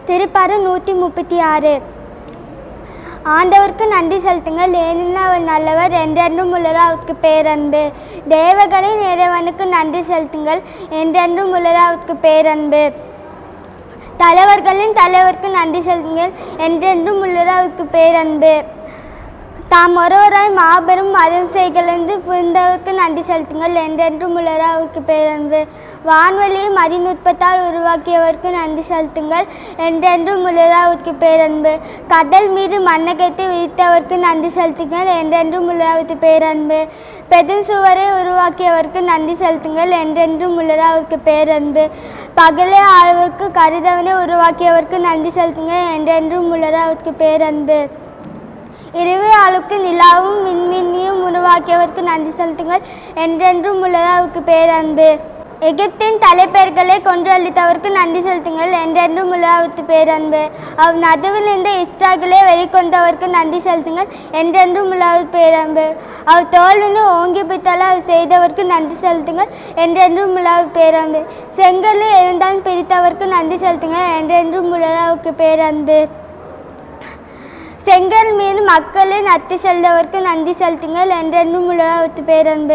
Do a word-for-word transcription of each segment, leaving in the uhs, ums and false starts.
திருப்பாறு நூற்றி முப்பத்தி ஆறு. ஆண்டவருக்கு நன்றி செலுத்துங்கள், ஏனெனில் அவர் நல்லவர், என்றென்றும் உள்ளவர் அவருக்கு பேரன்பு. தேவர்களின் இறைவனுக்கு நன்றி செலுத்துங்கள், என்றென்றும் உள்ளவர் அவருக்கு பேரன்பு. தலைவர்களின் தலைவருக்கு நன்றி செலுத்துங்கள், என்றென்றும் உள்ளவர் அவருக்கு பேரன்பு. தாம் ஒருவராய் மாபெரும் அதிசயங்களிலிருந்து புரிந்தவருக்கு நன்றி செலுத்துங்கள், என்றென்றும் உள்ளவர் அவருக்கு பேரன்பு. வான்வெளியை மதிநுட்பத்தால் உருவாக்கியவருக்கு நன்றி செலுத்துங்கள், என்றென்றும் உள்ளவர் அவருக்கு பேரன்பு. கடல் மீது மண்ணகத்தை விரித்தவருக்கு நன்றி செலுத்துங்கள், என்றென்றும் உள்ளவர் அவருக்கு பேரன்பு. பெரும் சுவரை உருவாக்கியவருக்கு நன்றி செலுத்துங்கள், என்றென்றும் உள்ளவர் அவருக்கு பேரன்பு. பகலை ஆழ்வருக்கு கருதவனை உருவாக்கியவருக்கு நன்றி செலுத்துங்கள், என்றென்றும் உள்ளவர் அவருக்கு பேரன்பு. இரவு ஆளுக்கு நிலாவும் விண்மீனையும் உருவாக்கியவருக்கு நன்றி செலுத்துங்கள், என்றென்றும் உள்ளவர் அவருக்கு பேரன்பு. எகிப்தின் தலைப்பெயர்களை கொன்றளித்தவருக்கு நன்றி செலுத்துங்கள், என்றென்றும் உள்ளவர் அவருக்கு பேரன்பு. அவர் நடுவில் இருந்த இஸ்ரவேலை வெளிக்கொண்டவருக்கு நன்றி செலுத்துங்கள், என்றென்றும் உள்ளவர் பேரன்பு. அவர் தோல்விந்து ஓங்கி பித்தள அவர் செய்தவருக்கு நன்றி செலுத்துங்கள், என்றென்றும் உள்ளவர் பேரன்பு. செங்கலை எழுந்தான் பிரித்தவருக்கு நன்றி செலுத்துங்கள், என்றென்றும் உள்ளவர் அவருக்கு பேரன்பு. செங்கல் மீது மக்களை நத்தி செல்வதற்கு நன்றி செலுத்துங்கள், என்றென்றும் உள்ளவர் அவருக்கு பேரன்பு.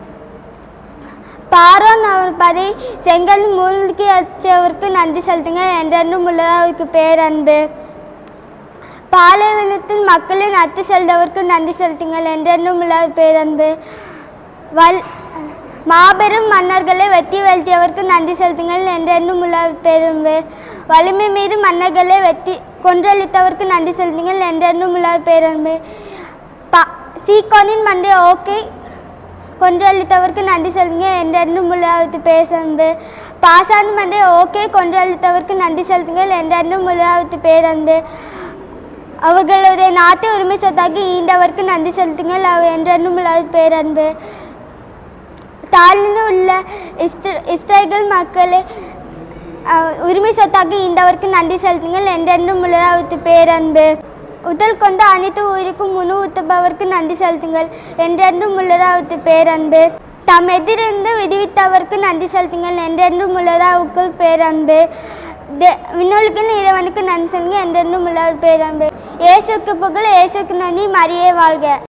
பாரோன் அவர் பதை செங்கல் மூழ்கி அச்சவருக்கு நன்றி செலுத்துங்கள், என்றென்றும் உள்ளவர் அவருக்கு பேரன்பு. பாலைவனத்தில் மக்களை நத்தி செல்வதற்கு நன்றி செலுத்துங்கள், என்றென்றும் உள்ளவர் பேரன்பு. வல் மாபெரும் மன்னர்களை வெட்டி வீழ்த்தியவருக்கு நன்றி செலுத்துங்கள், என்றென்றும் உள்ளவர் பேரன்பு. வலிமை மீது மன்னர்களை வெட்டி கொன்றளித்தவருக்கு நன்றி செலுத்துங்கள், என்றென்றும் உள்ளவர் பேரன்பு. பா சீக்கோனின் மண்டை ஓகே கொன்றளித்தவருக்கு நன்றி செலுத்துங்கள், என்றென்றும் உள்ளவருக்கு பேரன்பு. பாசான் மண்டை ஓகே கொன்றளித்தவருக்கு நன்றி செலுத்துங்கள், என்றென்றும் உள்ளவருக்கு பேரன்பு. அவர்களுடைய நாட்டை உரிமை சொத்தாக்கி ஈண்டவருக்கு நன்றி செலுத்துங்கள், அவர் என்றென்றும் உள்ளவர் பேரன்பு. தாழ்ந்து உள்ள இஸ்ரவேல் மக்களை உரிமை சொத்தாக்கி ஈண்டவருக்கு நன்றி செலுத்துங்கள், என்றென்றும் உள்ளவர் அவருக்கு பேரன்பு. உடல் கொண்ட அனைத்து உயிருக்கும் உணவு ஊத்துபவருக்கு நன்றி செலுத்துங்கள், என்றென்றும் உள்ளவர் அவருக்கு பேரன்பு. தம் எதிரிருந்து விடுவித்தவருக்கு நன்றி செலுத்துங்கள், என்றென்றும் உள்ளவர் அவருக்கு பேரன்பு. விண்ணொலிக்கின் இறைவனுக்கு நன்றி செலுத்துங்கள், என்றென்றும் உள்ளவர் பேரன்பு. இயேசுக்கு புகழ், இயேசுக்கு நன்றி, மரியே வாழ்க.